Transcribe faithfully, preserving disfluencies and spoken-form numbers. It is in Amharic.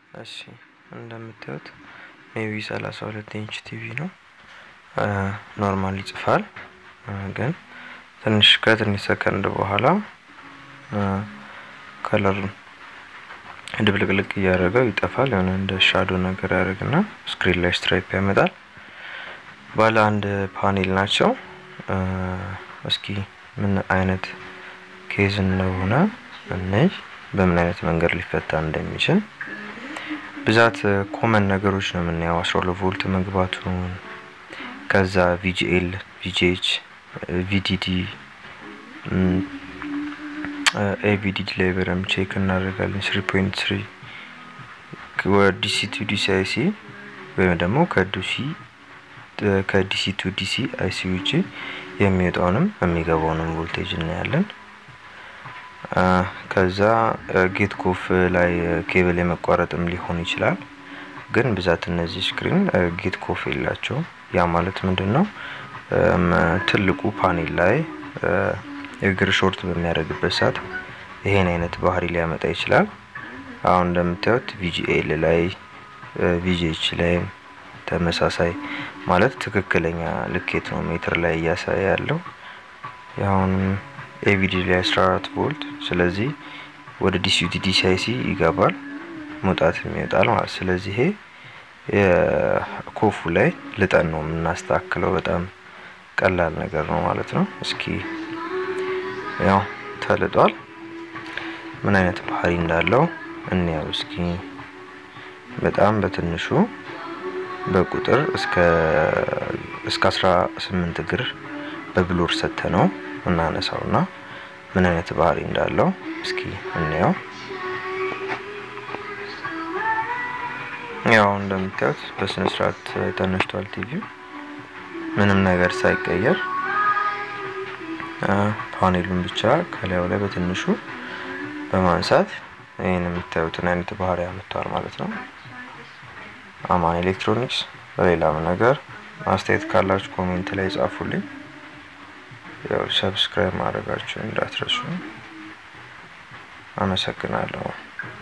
እሺ እንደምታዩት ሜቢ ሰላሳ ሁለት ኢንች ቲቪ ነው። ኖርማሊ ይጽፋል ግን ትንሽ ከትንሽ ሰከንድ በኋላ ከለሩን ድብልቅልቅ እያደረገው ይጠፋል። የሆነ እንደ ሻዶ ነገር ያደርግና ስክሪን ላይ ስትራይፕ ያመጣል። ባለ አንድ ፓኔል ናቸው። እስኪ ምን አይነት ኬዝ እንደሆነ እነይ በምን አይነት መንገድ ሊፈታ እንደሚችል ብዛት ኮመን ነገሮች ነው የምናየው። አስራ ሁለት ቮልት መግባቱን ከዛ ቪጂኤል ቪጂኤች ቪዲዲ ኤቪዲዲ ላይ በረም ቼክ እናደርጋለን። three point three ከዲሲ ቱ ዲሲ አይሲ ወይም ደግሞ ከዲሲ ከዲሲ ቱ ዲሲ አይሲ ውጪ የሚወጣውንም የሚገባውንም ቮልቴጅ እናያለን። ከዛ ጌት ኮፍ ላይ ኬብል የመቋረጥም ሊሆን ይችላል። ግን ብዛት እነዚህ ስክሪን ጌት ኮፍ የላቸው። ያ ማለት ምንድነው? ትልቁ ፓኔል ላይ እግር ሾርት በሚያደርግበት ሰዓት ይሄን አይነት ባህሪ ሊያመጣ ይችላል። አሁን እንደምታዩት ቪጂኤል ላይ ቪጂኤች ላይ ተመሳሳይ ማለት ትክክለኛ ልኬት ነው ሜትር ላይ ያሳያል ያለው። ያውን ኤቪዲ ላይ አስራ አራት ቮልት ስለዚህ ወደ ዲሲ ቱ ዲሲ አይሲ ይገባል መውጣት የሚወጣል ማለት። ስለዚህ ይሄ የኮፉ ላይ ልጠን ነው የምናስተካክለው። በጣም ቀላል ነገር ነው ማለት ነው። እስኪ ያው ተልጧል ምን አይነት ባህሪ እንዳለው እንየው እስኪ። በጣም በትንሹ በቁጥር እስከ እስከ አስራ ስምንት እግር በብሎር ሰተነው እናነሳውና ምን አይነት ባህሪ እንዳለው እስኪ እንየው። ያው እንደምታዩት በስነ ስርዓት ተነስቷል ቲቪው ምንም ነገር ሳይቀየር ፓኔሉን ብቻ ከላዩ ላይ በትንሹ በማንሳት ይሄን የምታዩትን አይነት ባህሪ ያመጣል ማለት ነው። አማን ኤሌክትሮኒክስ በሌላም ነገር አስተያየት ካላችሁ ኮሜንት ላይ ጻፉልኝ። ያው ሰብስክራይብ ማድረጋችሁን እንዳትረሱ። አመሰግናለሁ።